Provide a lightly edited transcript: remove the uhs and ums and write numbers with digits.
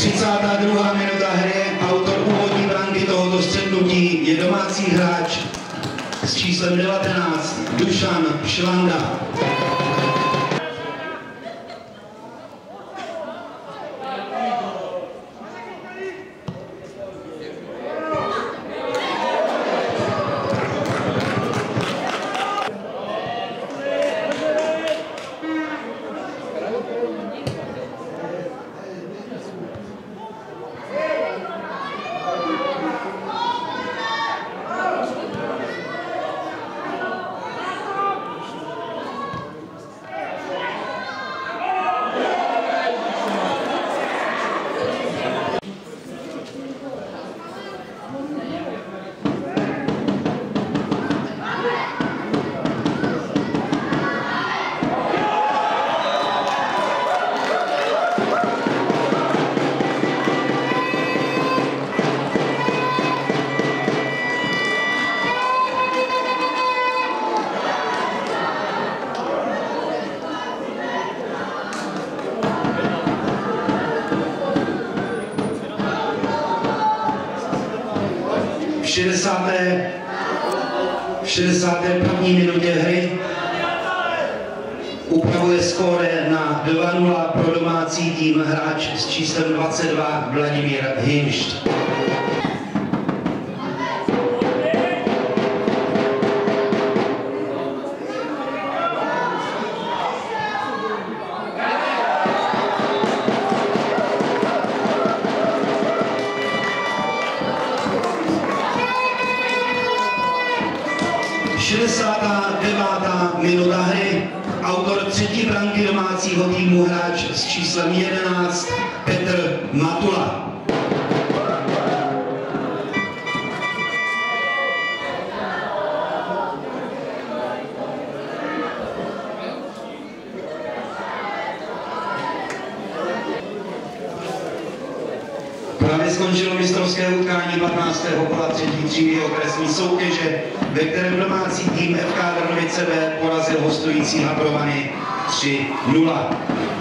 32. minuta hry, autor úvodní branky tohoto střetnutí je domácí hráč s číslem 19 Dušan Švanda. V 61. minutě hry upravuje skóre na 2:0 pro domácí tým hráč s číslem 22 Vladimír Hinšt. Minuta hry, autor třetí branky domácího týmu hráč s číslem 11 Petr Matula. Právě skončilo mistrovské utkání 15. kola třetí třídy okresní soutěže, ve kterém domácí tým FK Drnovice B porazil hostující Havrovany 3:0.